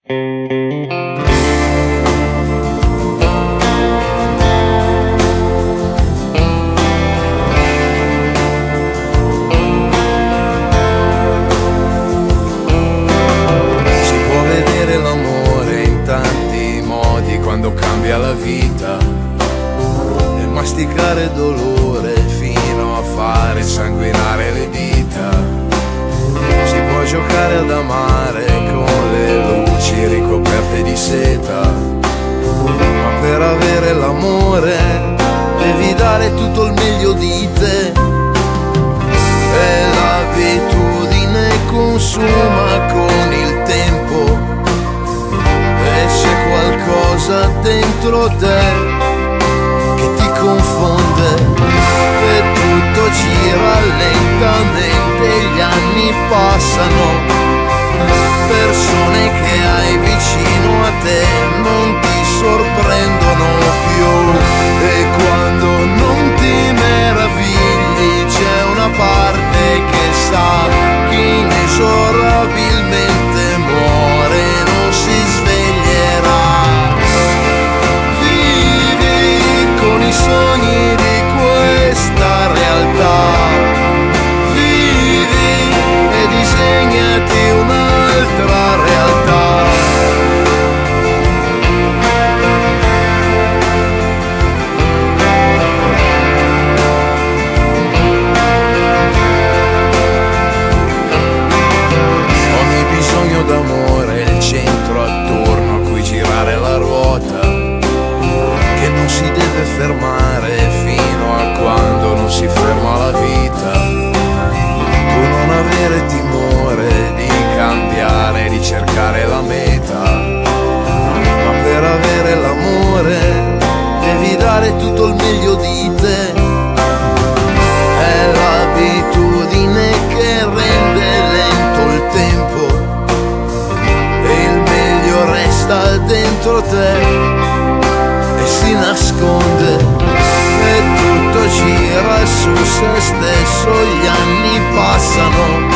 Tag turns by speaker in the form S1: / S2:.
S1: Quando cambia la vita e masticare dolore fino a fare sanguinare le dita. Si può giocare ad amare con le luci ricoperte di seta, ma per avere l'amore devi dare tutto il meglio di te. E l'abitudine consuma con il tempo, e c'è qualcosa dentro te che ti confonde e tutto gira lentamente, gli anni passano, persone che hai vicino a te non ti sorprendono più, e quando non ti meravigli c'è una parte che sa che inesorabilmente muore, non si sveglierà. Vivi con i sogni di questa realtà, vivi e disegnati un'altra realtà. Ogni bisogno d'amore è il centro attorno a cui girare la ruota, che non si deve fermare fino a quando non si ferma la vita. Tu non avere timore di cambiare, di cercare la meta, ma per avere l'amore devi dare tutto il meglio di te. È l'abitudine che rende lento il tempo e il meglio resta dentro te e si nasconde, e tutto gira su se stesso, gli anni passano,